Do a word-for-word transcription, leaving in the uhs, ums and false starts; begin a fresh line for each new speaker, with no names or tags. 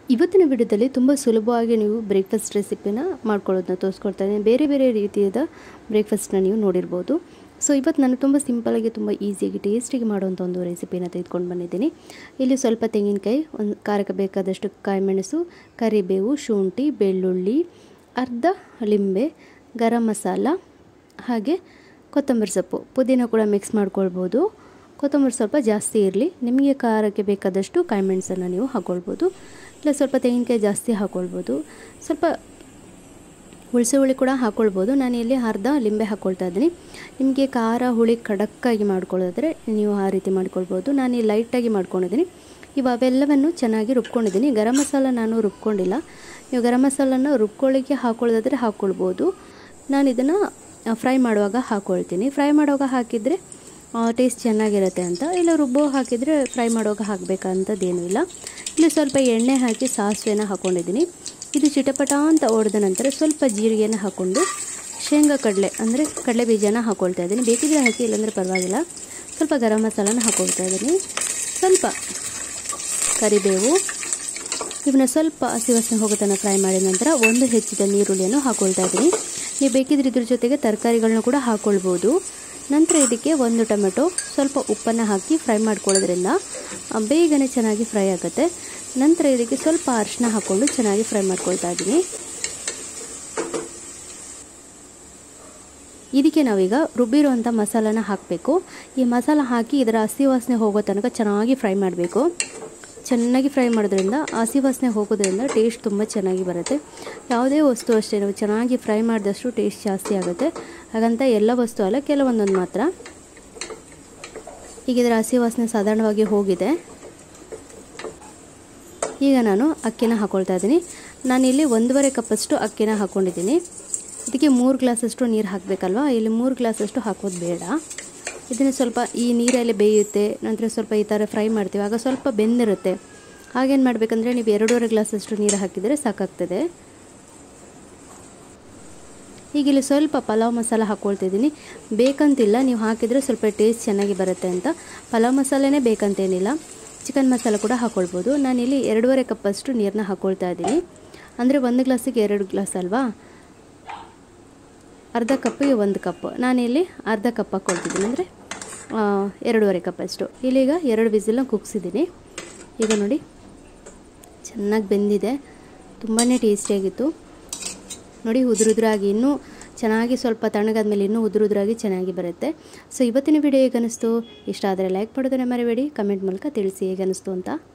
ಇವತ್ತಿನ ವಿಡಿಯೋದಲ್ಲಿ ತುಂಬ ಸುಲಭವಾಗಿ ನೀವು ಬ್ರೇಕ್ಫಾಸ್ಟ್ ರೆಸಿಪಿನ ಮಾಡ್ಕೊಳ್ಳೋದನ್ನ ತೋರಿಸ್ಕೊಡ್ತಾ ಇದ್ದೀನಿ. ಬೇರೆ ಬೇರೆ ರೀತಿಯಾದ ಬ್ರೇಕ್ಫಾಸ್ಟ್ನ ನೀವು ನೋಡಿರ್ಬೋದು. ಸೊ ಇವತ್ತು ನಾನು ತುಂಬ ಸಿಂಪಲಾಗಿ ತುಂಬ ಈಸಿಯಾಗಿ ಟೇಸ್ಟಿಗೆ ಮಾಡುವಂಥ ಒಂದು ರೆಸಿಪಿನ ತೆಗೆದುಕೊಂಡು ಬಂದಿದ್ದೀನಿ. ಇಲ್ಲಿ ಸ್ವಲ್ಪ ತೆಂಗಿನಕಾಯಿ, ಒಂದು ಖಾರಕ್ಕೆ ಬೇಕಾದಷ್ಟು ಕಾಯಿಮೆಣಸು, ಕರಿಬೇವು, ಶುಂಠಿ, ಬೆಳ್ಳುಳ್ಳಿ, ಅರ್ಧ ಲಿಂಬೆ, ಗರಂ ಮಸಾಲ, ಹಾಗೆ ಕೊತ್ತಂಬರಿ ಸೊಪ್ಪು, ಪುದೀನ ಕೂಡ ಮಿಕ್ಸ್ ಮಾಡ್ಕೊಳ್ಬೋದು. ಕೊತ್ತಂಬರಿ ಸ್ವಲ್ಪ ಜಾಸ್ತಿ ಇರಲಿ, ನಿಮಗೆ ಖಾರಕ್ಕೆ ಬೇಕಾದಷ್ಟು ಕಾಯಿಮೆಣಸನ್ನು ನೀವು ಹಾಕ್ಕೊಳ್ಬೋದು. ಇಲ್ಲ ಸ್ವಲ್ಪ ತೆಂಗಿನಕಾಯಿ ಜಾಸ್ತಿ ಹಾಕ್ಕೊಳ್ಬೋದು, ಸ್ವಲ್ಪ ಹುಣಸೆ ಹುಳಿ ಕೂಡ ಹಾಕ್ಕೊಳ್ಬೋದು. ನಾನು ಇಲ್ಲಿ ಅರ್ಧ ಲಿಂಬೆ ಹಾಕ್ಕೊಳ್ತಾ ಇದ್ದೀನಿ. ನಿಮಗೆ ಖಾರ ಹುಳಿ ಖಡಕ್ಕಾಗಿ ಮಾಡ್ಕೊಳ್ಳೋದಾದರೆ ನೀವು ಆ ರೀತಿ ಮಾಡ್ಕೊಳ್ಬೋದು. ನಾನು ಇಲ್ಲಿ ಲೈಟಾಗಿ ಮಾಡ್ಕೊಂಡಿದ್ದೀನಿ. ಇವು ಅವೆಲ್ಲವನ್ನು ಚೆನ್ನಾಗಿ ರುಬ್ಕೊಂಡಿದ್ದೀನಿ. ಗರಂ ಮಸಾಲ ನಾನು ರುಬ್ಕೊಂಡಿಲ್ಲ. ನೀವು ಗರಂ ಮಸಾಲನ ರುಬ್ಕೊಳ್ಳಿಕ್ಕೆ ಹಾಕ್ಕೊಳ್ಳೋದಾದರೆ ಹಾಕ್ಕೊಳ್ಬೋದು. ನಾನು ಇದನ್ನು ಫ್ರೈ ಮಾಡುವಾಗ ಹಾಕ್ಕೊಳ್ತೀನಿ. ಫ್ರೈ ಮಾಡುವಾಗ ಹಾಕಿದರೆ ಟೇಸ್ಟ್ ಚೆನ್ನಾಗಿರುತ್ತೆ ಅಂತ. ಇಲ್ಲ ರುಬ್ಬೋ ಹಾಕಿದರೆ ಫ್ರೈ ಮಾಡುವಾಗ ಹಾಕಬೇಕಂತದ್ದೇನೂ ಇಲ್ಲ. ಇಲ್ಲಿ ಸ್ವಲ್ಪ ಎಣ್ಣೆ ಹಾಕಿ ಸಾಸಿವೆನ ಹಾಕ್ಕೊಂಡಿದ್ದೀನಿ. ಇದು ಚಿಟಪಟ ಅಂತ ಹೊಡೆದ ನಂತರ ಸ್ವಲ್ಪ ಜೀರಿಗೆನ ಹಾಕ್ಕೊಂಡು ಶೇಂಗಾ ಕಡಲೆ ಅಂದರೆ ಕಡಲೆ ಬೀಜನ ಹಾಕ್ಕೊಳ್ತಾ ಇದ್ದೀನಿ. ಬೇಕಿದ್ರೆ ಹಾಕಿ, ಇಲ್ಲಾಂದರೆ ಪರವಾಗಿಲ್ಲ. ಸ್ವಲ್ಪ ಗರಂ ಮಸಾಲನ ಹಾಕ್ಕೊಳ್ತಾ ಇದ್ದೀನಿ. ಸ್ವಲ್ಪ ಕರಿಬೇವು, ಇವನ್ನ ಸ್ವಲ್ಪ ಹಸಿ ವಾಸನೆ ಹೋಗೋ ತನಕ ಫ್ರೈ ಮಾಡಿದ ನಂತರ ಒಂದು ಹೆಚ್ಚಿದ ನೀರುಳ್ಳಿಯನ್ನು ಹಾಕ್ಕೊಳ್ತಾ ಇದ್ದೀನಿ. ನೀವು ಬೇಕಿದ್ರೆ ಇದ್ರ ಜೊತೆಗೆ ತರಕಾರಿಗಳನ್ನ ಕೂಡ ಹಾಕ್ಕೊಳ್ಬೋದು. ನಂತರ ಇದಕ್ಕೆ ಒಂದು ಟೊಮೆಟೊ, ಸ್ವಲ್ಪ ಉಪ್ಪನ್ನು ಹಾಕಿ ಫ್ರೈ ಮಾಡ್ಕೊಳ್ಳೋದ್ರಿಂದ ಬೇಗನೆ ಚೆನ್ನಾಗಿ ಫ್ರೈ ಆಗುತ್ತೆ. ನಂತರ ಇದಕ್ಕೆ ಸ್ವಲ್ಪ ಅರಿಶಿನ ಹಾಕ್ಕೊಂಡು ಚೆನ್ನಾಗಿ ಫ್ರೈ ಮಾಡ್ಕೊಳ್ತಾ ಇದ್ದೀನಿ. ಇದಕ್ಕೆ ನಾವೀಗ ರುಬ್ಬಿರುವಂಥ ಮಸಾಲಾನ ಹಾಕಬೇಕು. ಈ ಮಸಾಲ ಹಾಕಿ ಇದರ ಹಸಿ ವಾಸನೆ ಹೋಗೋ ತನಕ ಚೆನ್ನಾಗಿ ಫ್ರೈ ಮಾಡಬೇಕು. ಚೆನ್ನಾಗಿ ಫ್ರೈ ಮಾಡೋದ್ರಿಂದ ಹಸಿ ವಾಸನೆ ಹೋಗೋದ್ರಿಂದ ಟೇಸ್ಟ್ ತುಂಬ ಚೆನ್ನಾಗಿ ಬರುತ್ತೆ. ಯಾವುದೇ ವಸ್ತು ಅಷ್ಟೇ ನಾವು ಚೆನ್ನಾಗಿ ಫ್ರೈ ಮಾಡಿದಷ್ಟು ಟೇಸ್ಟ್ ಜಾಸ್ತಿ ಆಗುತ್ತೆ. ಹಾಗಂತ ಎಲ್ಲ ವಸ್ತು ಅಲ್ಲ, ಕೆಲವೊಂದೊಂದು ಮಾತ್ರ. ಈಗ ಇದರ ಹಸಿ ವಾಸನೆ ಸಾಧಾರಣವಾಗಿ ಹೋಗಿದೆ. ಈಗ ನಾನು ಅಕ್ಕಿನ ಹಾಕ್ಕೊಳ್ತಾ ಇದ್ದೀನಿ. ನಾನಿಲ್ಲಿ ಒಂದೂವರೆ ಕಪ್ಪಷ್ಟು ಅಕ್ಕಿನ ಹಾಕ್ಕೊಂಡಿದ್ದೀನಿ. ಇದಕ್ಕೆ ಮೂರು ಗ್ಲಾಸಷ್ಟು ನೀರು ಹಾಕಬೇಕಲ್ವ, ಇಲ್ಲಿ ಮೂರು ಗ್ಲಾಸಷ್ಟು ಹಾಕೋದು ಬೇಡ. ಇದನ್ನು ಸ್ವಲ್ಪ ಈ ನೀರಲ್ಲಿ ಬೇಯುತ್ತೆ, ನಂತರ ಸ್ವಲ್ಪ ಈ ಥರ ಫ್ರೈ ಮಾಡ್ತೀವಿ, ಆಗ ಸ್ವಲ್ಪ ಬೆಂದಿರುತ್ತೆ. ಹಾಗೇನು ಮಾಡಬೇಕಂದ್ರೆ ನೀವು ಎರಡೂವರೆ ಗ್ಲಾಸಷ್ಟು ನೀರು ಹಾಕಿದರೆ ಸಾಕಾಗ್ತದೆ. ಈಗ ಇಲ್ಲಿ ಸ್ವಲ್ಪ ಪಲಾವ್ ಮಸಾಲ ಹಾಕ್ಕೊಳ್ತಿದ್ದೀನಿ. ಬೇಕಂತಿಲ್ಲ, ನೀವು ಹಾಕಿದರೆ ಸ್ವಲ್ಪ ಟೇಸ್ಟ್ ಚೆನ್ನಾಗಿ ಬರುತ್ತೆ ಅಂತ. ಪಲಾವ್ ಮಸಾಲೆನೇ ಬೇಕಂತೇನಿಲ್ಲ, ಚಿಕನ್ ಮಸಾಲ ಕೂಡ ಹಾಕ್ಕೊಳ್ಬೋದು. ನಾನಿಲ್ಲಿ ಎರಡೂವರೆ ಕಪ್ಪಷ್ಟು ನೀರನ್ನ ಹಾಕ್ಕೊಳ್ತಾ ಇದ್ದೀನಿ. ಅಂದರೆ ಒಂದು ಗ್ಲಾಸಿಗೆ ಎರಡು ಗ್ಲಾಸ್ ಅಲ್ವಾ, ಅರ್ಧ ಕಪ್ಪಿಗೆ ಒಂದು ಕಪ್. ನಾನಿಲ್ಲಿ ಅರ್ಧ ಕಪ್ ಹಾಕ್ಕೊಳ್ತಿದ್ದೀನಿ, ಅಂದರೆ ಎರಡೂವರೆ ಕಪ್ಪಷ್ಟು. ಇಲ್ಲೀಗ ಎರಡು ವಿಸಿಲ್ನ ಕುಗ್ಸಿದ್ದೀನಿ. ಈಗ ನೋಡಿ ಚೆನ್ನಾಗಿ ಬೆಂದಿದೆ, ತುಂಬಾ ಟೇಸ್ಟಿಯಾಗಿತ್ತು. ನೋಡಿ ಉದುರುದ್ರಾಗಿ, ಇನ್ನೂ ಚೆನ್ನಾಗಿ ಸ್ವಲ್ಪ ತಣ್ಣಗಾದ್ಮೇಲೆ ಇನ್ನೂ ಉದುರುದ್ರಾಗಿ ಚೆನ್ನಾಗಿ ಬರುತ್ತೆ. ಸೊ ಇವತ್ತಿನ ವಿಡಿಯೋ ಹೇಗೆ ಅನ್ನಿಸ್ತು? ಇಷ್ಟ ಆದರೆ ಲೈಕ್ ಮಾಡೋದನ್ನ ಮರಿಬೇಡಿ, ಕಮೆಂಟ್ ಮೂಲಕ ತಿಳಿಸಿ ಹೇಗೆ ಅನ್ನಿಸ್ತು ಅಂತ.